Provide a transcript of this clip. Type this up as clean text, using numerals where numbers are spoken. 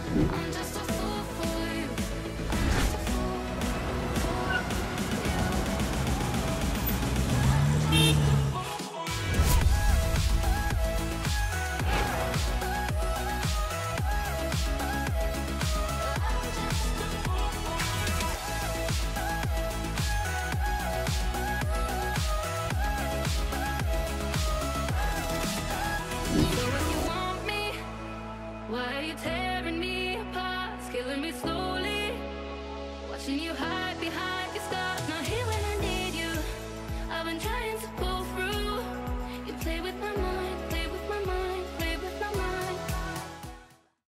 I'm just a fool for you. I'm just a fool So if you want me, why are you tearing me apart? It's killing me slowly, watching you hide.